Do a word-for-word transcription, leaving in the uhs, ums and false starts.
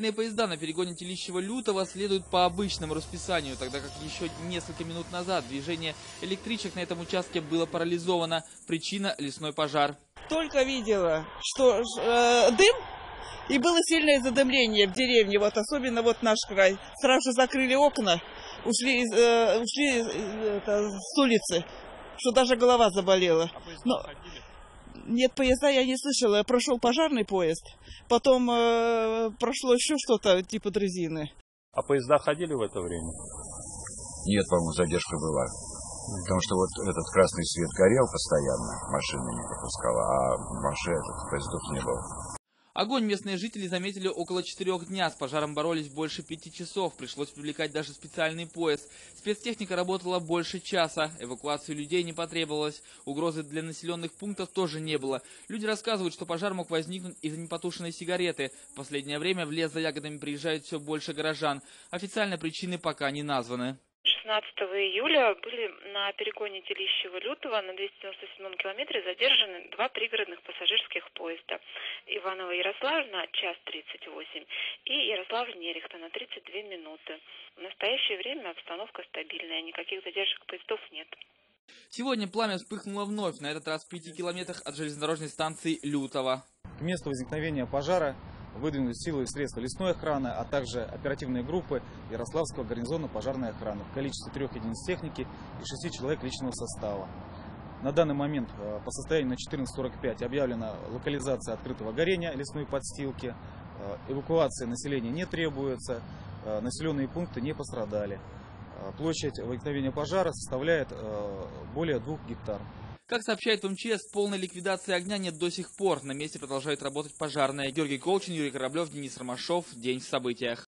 Западные поезда на перегоне Телищева-Лютова следуют по обычному расписанию, тогда как еще несколько минут назад движение электричек на этом участке было парализовано. Причина – лесной пожар. Только видела, что э, дым, и было сильное задымление в деревне, вот особенно вот наш край. Сразу же закрыли окна, ушли, э, ушли э, это, с улицы, что даже голова заболела. А поезда Но... ходили? Нет, поезда я не слышала. Прошел пожарный поезд, потом э, прошло еще что-то типа дрезины. А поезда ходили в это время? Нет, по-моему, задержка была. Потому что вот этот красный свет горел постоянно, машина не пропускала, а машин этот поездов не было. Огонь местные жители заметили около четырех дня. С пожаром боролись больше пяти часов. Пришлось привлекать даже специальный поезд. Спецтехника работала больше часа. Эвакуацию людей не потребовалось. Угрозы для населенных пунктов тоже не было. Люди рассказывают, что пожар мог возникнуть из-за непотушенной сигареты. В последнее время в лес за ягодами приезжает все больше горожан. Официально причины пока не названы. шестнадцатого июля были на перегоне Телищева-Лютова на двести девяносто седьмом километре задержаны два пригородных пассажирских поезда. Иваново-Ярославль на час тридцать восемь и Ярославль-Нерехта на тридцать две минуты. В настоящее время обстановка стабильная, никаких задержек поездов нет. Сегодня пламя вспыхнуло вновь, на этот раз в пяти километрах от железнодорожной станции Лютова. К месту возникновения пожара выдвинули силы и средства лесной охраны, а также оперативные группы Ярославского гарнизона пожарной охраны в количестве трех единиц техники и шести человек личного состава. На данный момент по состоянию на четырнадцать сорок пять объявлена локализация открытого горения лесной подстилки. Эвакуации населения не требуется, населенные пункты не пострадали. Площадь возникновения пожара составляет более двух гектар. Как сообщает МЧС, полной ликвидации огня нет до сих пор. На месте продолжает работать пожарная. Георгий Колчин, Юрий Кораблев, Денис Ромашов. День в событиях.